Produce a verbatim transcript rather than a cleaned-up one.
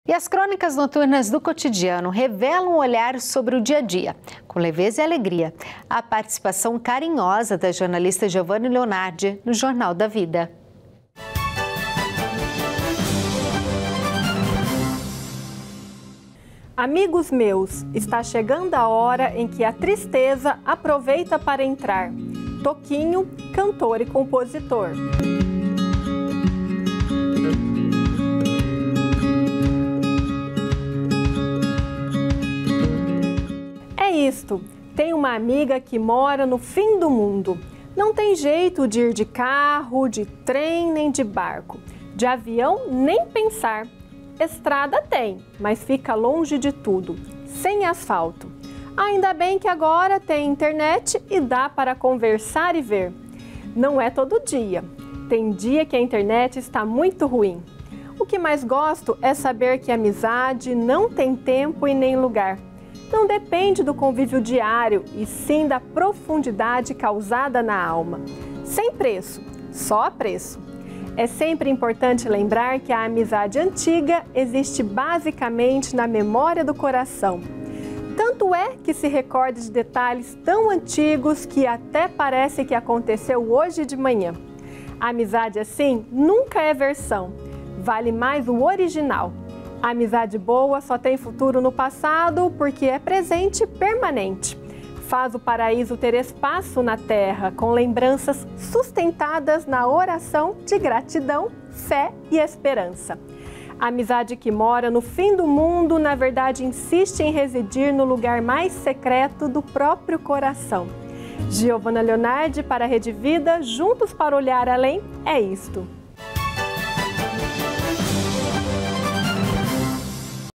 E as crônicas noturnas do cotidiano revelam um olhar sobre o dia a dia, com leveza e alegria. A participação carinhosa da jornalista Giovanna Leonardi no Jornal da Vida. Amigos meus, está chegando a hora em que a tristeza aproveita para entrar. Toquinho, cantor e compositor. É isto, tem uma amiga que mora no fim do mundo. Não tem jeito de ir de carro, de trem nem de barco. De avião nem pensar. Estrada tem, mas fica longe de tudo, sem asfalto. Ainda bem que agora tem internet e dá para conversar e ver. Não é todo dia. Tem dia que a internet está muito ruim. O que mais gosto é saber que a amizade não tem tempo e nem lugar. Não depende do convívio diário, e sim da profundidade causada na alma. Sem preço, só apreço. É sempre importante lembrar que a amizade antiga existe basicamente na memória do coração. Tanto é que se recorda de detalhes tão antigos que até parece que aconteceu hoje de manhã. A amizade assim nunca é versão, vale mais o original. A amizade boa só tem futuro no passado porque é presente permanente. Faz o paraíso ter espaço na terra, com lembranças sustentadas na oração de gratidão, fé e esperança. A amizade que mora no fim do mundo, na verdade, insiste em residir no lugar mais secreto do próprio coração. Giovanna Leonardi para a Rede Vida, juntos para olhar além, é isto.